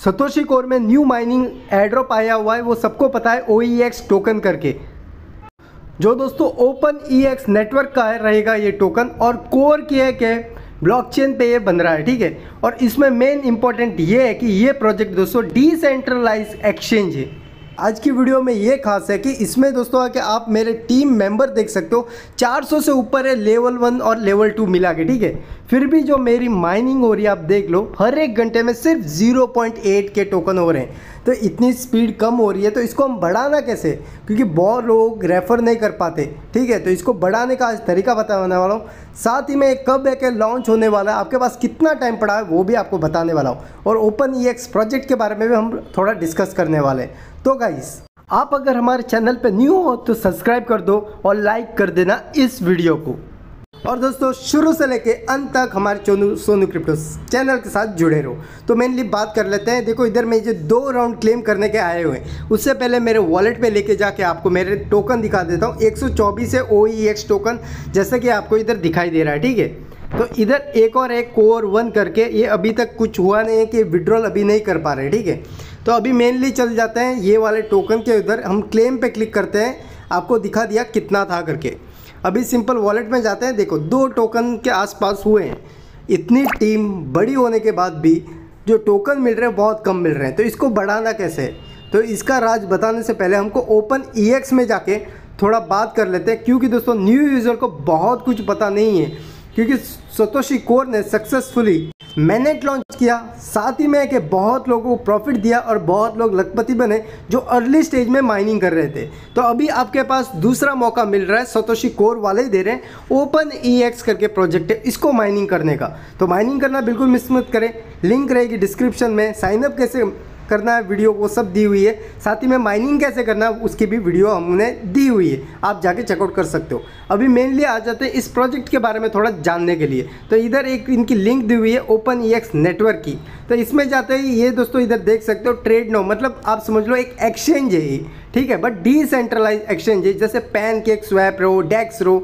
Satoshi core में new mining airdrop आया हुआ है, वो सबको पता है, OEX टोकन करके, जो दोस्तों OpenEX नेटवर्क का है रहेगा ये टोकन, और कोर की है कि ब्लॉकचेन पे ये बन रहा है, ठीक है। और इसमें मेन इंपॉर्टेंट ये है कि ये प्रोजेक्ट दोस्तों डिसेंट्रलाइज एक्सचेंज है। आज की वीडियो में ये खास है कि इसमें दोस्तों आके आप मेरे टीम मेंबर देख सकते हो, 400 से ऊपर है लेवल 1 और लेवल 2 मिला के, ठीक है। फिर भी जो मेरी माइनिंग हो रही है आप देख लो, हर एक घंटे में सिर्फ 0.8 के टोकन हो रहे हैं। तो इतनी स्पीड कम हो रही है, तो इसको हम बढ़ाना कैसे, क्योंकि बहुत लोग रेफ़र नहीं कर पाते, ठीक है। तो इसको बढ़ाने का आज तरीका बताने वाला हूँ, साथ ही में कब है कि लॉन्च होने वाला है, आपके पास कितना टाइम पड़ा है वो भी आपको बताने वाला हूँ, और OpenEX प्रोजेक्ट के बारे में भी हम थोड़ा डिस्कस करने वाले हैं। तो गाइस, आप अगर हमारे चैनल पे न्यू हो तो सब्सक्राइब कर दो और लाइक कर देना इस वीडियो को। और दोस्तों शुरू से लेके अंत तक हमारे सोनू क्रिप्टो चैनल के साथ जुड़े रहो। तो मेनली बात कर लेते हैं। देखो इधर मैं जो 2 राउंड क्लेम करने के आए हुए हैं, उससे पहले मेरे वॉलेट पे लेके जाके आपको मेरे टोकन दिखा देता हूँ। 124 है OEX टोकन, जैसे कि आपको इधर दिखाई दे रहा है, ठीक है। तो इधर एक और एक कोर 1 करके, ये अभी तक कुछ हुआ नहीं है कि विड्रॉल अभी नहीं कर पा रहे, ठीक है। तो अभी मेनली चल जाते हैं ये वाले टोकन के उधर, हम क्लेम पे क्लिक करते हैं, आपको दिखा दिया कितना था करके। अभी सिंपल वॉलेट में जाते हैं, देखो 2 टोकन के आसपास हुए हैं। इतनी टीम बड़ी होने के बाद भी जो टोकन मिल रहे हैं बहुत कम मिल रहे हैं, तो इसको बढ़ाना कैसे है, तो इसका राज बताने से पहले हमको OpenEX में जाके थोड़ा बात कर लेते हैं, क्योंकि दोस्तों न्यू यूज़र को बहुत कुछ पता नहीं है, क्योंकि सतोशी कोर ने सक्सेसफुली मैनेट लॉन्च किया, साथ ही में कि बहुत लोगों को प्रॉफिट दिया और बहुत लोग लखपति बने जो अर्ली स्टेज में माइनिंग कर रहे थे। तो अभी आपके पास दूसरा मौका मिल रहा है, सतोशी कोर वाले ही दे रहे हैं। OpenEX करके प्रोजेक्ट है, इसको माइनिंग करने का। तो माइनिंग करना बिल्कुल मिस मत करें, लिंक रहेगी डिस्क्रिप्शन में। साइनअप कैसे करना है वीडियो वो सब दी हुई है, साथ ही में माइनिंग कैसे करना है उसकी भी वीडियो हमने दी हुई है, आप जाके चेकआउट कर सकते हो। अभी मेनली आ जाते हैं इस प्रोजेक्ट के बारे में थोड़ा जानने के लिए। तो इधर एक इनकी लिंक दी हुई है OpenEX नेटवर्क की, तो इसमें जाते ही ये दोस्तों इधर देख सकते हो ट्रेड नो, मतलब आप समझ लो एक एक्सचेंज है ये, ठीक है, बट डिसेंट्रलाइज एक्सचेंज है, जैसे पैनकेक स्वैप रो, डेक्स रो,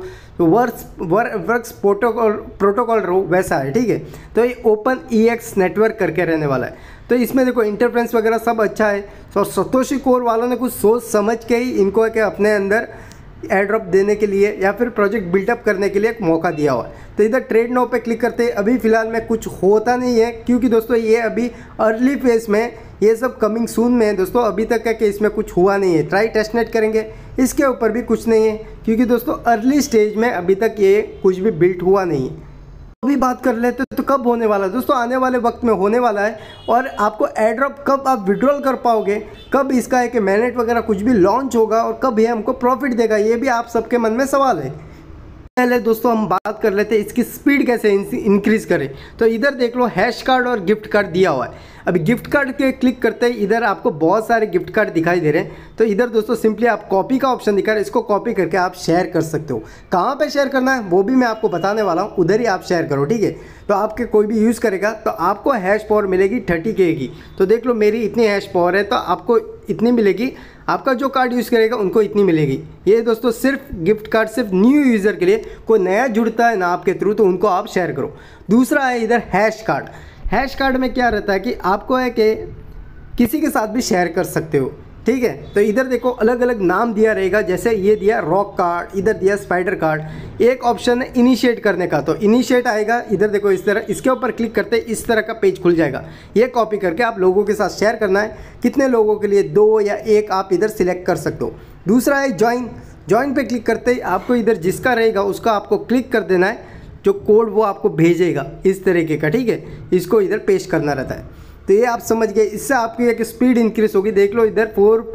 वर्क्स प्रोटोकॉल रो वैसा है, ठीक है। तो ये OpenEX नेटवर्क करके रहने वाला है। तो इसमें देखो इंटरफेरेंस वगैरह सब अच्छा है, और सतोशी कोर वालों ने कुछ सोच समझ के ही इनको है कि अपने अंदर एयरड्रॉप देने के लिए या फिर प्रोजेक्ट बिल्डअप करने के लिए एक मौका दिया हुआ है। तो इधर ट्रेड नाउ पे क्लिक करते हैं। अभी फ़िलहाल में कुछ होता नहीं है, क्योंकि दोस्तों ये अभी अर्ली फेज में, ये सब कमिंग सून में है दोस्तों। अभी तक है कि इसमें कुछ हुआ नहीं है, ट्राई टेस्टनेट करेंगे, इसके ऊपर भी कुछ नहीं है, क्योंकि दोस्तों अर्ली स्टेज में अभी तक ये कुछ भी बिल्ड हुआ नहीं है। अभी बात कर लेते तो कब होने वाला है दोस्तों, आने वाले वक्त में होने वाला है। और आपको एयरड्रॉप कब आप विड्रॉल कर पाओगे, कब इसका है कि मैनेट वगैरह कुछ भी लॉन्च होगा, और कब ये हमको प्रॉफिट देगा, ये भी आप सबके मन में सवाल है। पहले दोस्तों हम बात कर लेते हैं इसकी स्पीड कैसे इंक्रीज़ करें। तो इधर देख लो हैश कार्ड और गिफ्ट कार्ड दिया हुआ है। अभी गिफ्ट कार्ड के क्लिक करते ही इधर आपको बहुत सारे गिफ्ट कार्ड दिखाई दे रहे हैं। तो इधर दोस्तों सिंपली आप कॉपी का ऑप्शन दिखा रहे हैं, इसको कॉपी करके आप शेयर कर सकते हो। कहाँ पे शेयर करना है वो भी मैं आपको बताने वाला हूँ, उधर ही आप शेयर करो, ठीक है। तो आपके कोई भी यूज़ करेगा तो आपको हैश पावर मिलेगी 30K की। तो देख लो मेरी इतनी हैश पावर है तो आपको इतनी मिलेगी, आपका जो कार्ड यूज़ करेगा उनको इतनी मिलेगी। ये दोस्तों सिर्फ गिफ्ट कार्ड सिर्फ न्यू यूज़र के लिए, कोई नया जुड़ता है ना आपके थ्रू तो उनको आप शेयर करो। दूसरा है इधर हैश कार्ड। हैश कार्ड में क्या रहता है कि आपको है कि किसी के साथ भी शेयर कर सकते हो, ठीक है। तो इधर देखो अलग अलग नाम दिया रहेगा, जैसे ये दिया रॉक कार्ड, इधर दिया स्पाइडर कार्ड। एक ऑप्शन है इनिशिएट करने का, तो इनिशिएट आएगा, इधर देखो इस तरह, इसके ऊपर क्लिक करते इस तरह का पेज खुल जाएगा। ये कॉपी करके आप लोगों के साथ शेयर करना है, कितने लोगों के लिए, 2 या 1 आप इधर सिलेक्ट कर सकते हो। दूसरा है ज्वाइन पे क्लिक करते ही आपको इधर जिसका रहेगा उसका आपको क्लिक कर देना है, जो कोड वो आपको भेजेगा इस तरीके का, ठीक है। इसको इधर पेस्ट करना रहता है। तो ये आप समझ गए, इससे आपकी एक स्पीड इंक्रीज होगी। देख लो इधर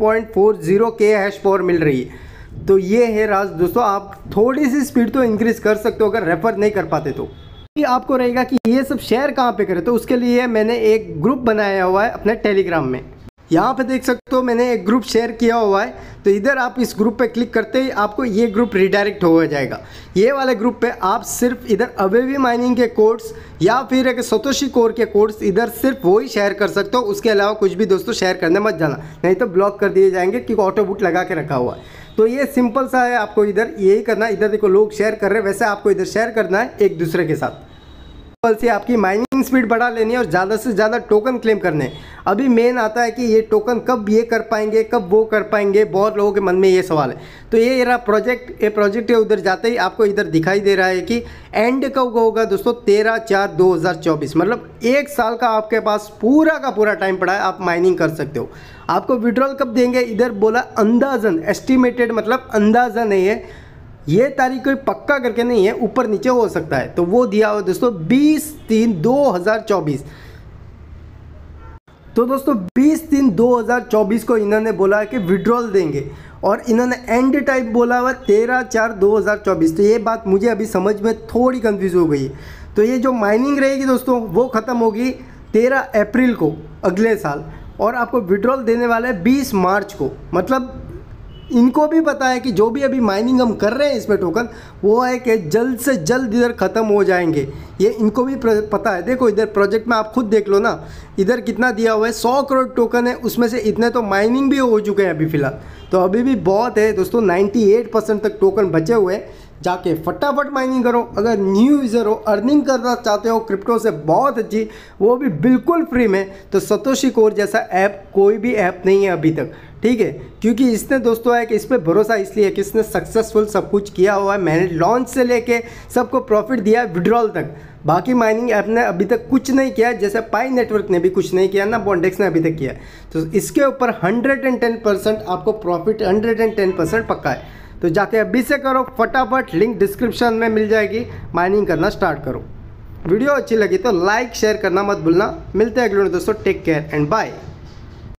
4.40K हैश पावर मिल रही है। तो ये है राज दोस्तों, आप थोड़ी सी स्पीड तो इंक्रीज कर सकते हो अगर रेफर नहीं कर पाते तो। आपको रहेगा कि ये सब शेयर कहाँ पे करें, तो उसके लिए मैंने एक ग्रुप बनाया हुआ है अपने टेलीग्राम में। यहाँ पे देख सकते हो मैंने एक ग्रुप शेयर किया हुआ है। तो इधर आप इस ग्रुप पे क्लिक करते ही आपको ये ग्रुप रिडायरेक्ट हो जाएगा। ये वाले ग्रुप पे आप सिर्फ इधर अवेवी माइनिंग के कोड्स या फिर एक सतोशी कोर के कोड्स इधर सिर्फ वो ही शेयर कर सकते हो, उसके अलावा कुछ भी दोस्तों शेयर करने मत जाना, नहीं तो ब्लॉक कर दिए जाएंगे, क्योंकि ऑटो बूट लगा के रखा हुआ है। तो ये सिंपल सा है, आपको इधर यही करना है। इधर देखो लोग शेयर कर रहे हैं, वैसे आपको इधर शेयर करना है एक दूसरे के साथ। से आपकी माइनिंग स्पीड बढ़ा लेनी है और ज़्यादा से ज़्यादा टोकन क्लेम करने। अभी मेन आता है कि ये टोकन कब ये कर पाएंगे, कब वो कर पाएंगे, बहुत लोगों के मन में ये सवाल है। तो ये रहा प्रोजेक्ट, ये प्रोजेक्ट है। उधर जाते ही आपको इधर दिखाई दे रहा है कि एंड कब होगा दोस्तों, 13/4/2024, मतलब 1 साल का आपके पास पूरा का पूरा टाइम पड़ा है, आप माइनिंग कर सकते हो। आपको विड्रॉल कब देंगे, इधर बोला अंदाजन, एस्टिमेटेड मतलब अंदाजा नहीं है, ये तारीख कोई पक्का करके नहीं है, ऊपर नीचे हो सकता है। तो वो दिया हुआ दोस्तों 20/3/2024। तो दोस्तों 20/3/2024 को इन्होंने बोला है कि विड्रॉल देंगे और इन्होंने एंड टाइप बोला हुआ 13/4/2024। तो ये बात मुझे अभी समझ में थोड़ी कंफ्यूज हो गई है। तो ये जो माइनिंग रहेगी दोस्तों वो ख़त्म होगी 13 अप्रैल को अगले साल, और आपको विड्रॉल देने वाला है 20 मार्च को। मतलब इनको भी पता है कि जो भी अभी माइनिंग हम कर रहे हैं इसमें टोकन, वो है कि जल्द से जल्द इधर ख़त्म हो जाएंगे, ये इनको भी पता है। देखो इधर प्रोजेक्ट में आप खुद देख लो ना, इधर कितना दिया हुआ है, 100 करोड़ टोकन है, उसमें से इतने तो माइनिंग भी हो चुके हैं अभी फ़िलहाल। तो अभी भी बहुत है दोस्तों, 98% तक टोकन बचे हुए हैं। जाके फटाफट माइनिंग करो। अगर न्यू यूज़र हो, अर्निंग करना चाहते हो क्रिप्टो से बहुत अच्छी, वो भी बिल्कुल फ्री में, तो सतोशी कोर जैसा ऐप कोई भी ऐप नहीं है अभी तक, ठीक है। क्योंकि इसने दोस्तों है कि इस पर भरोसा इसलिए है कि इसने सक्सेसफुल सब कुछ किया हुआ है। मैंने लॉन्च से लेके सबको प्रॉफिट दिया है विड्रॉल तक। बाकी माइनिंग ऐप ने अभी तक कुछ नहीं किया, जैसे पाई नेटवर्क ने भी कुछ नहीं किया ना, बॉन्डेक्स ने अभी तक किया। तो इसके ऊपर 110% आपको प्रॉफिट 110% पक्का है। तो जाके अभी से करो फटाफट, लिंक डिस्क्रिप्शन में मिल जाएगी, माइनिंग करना स्टार्ट करो। वीडियो अच्छी लगी तो लाइक शेयर करना मत भूलना। मिलते हैं अगले दोस्तों, टेक केयर एंड बाय।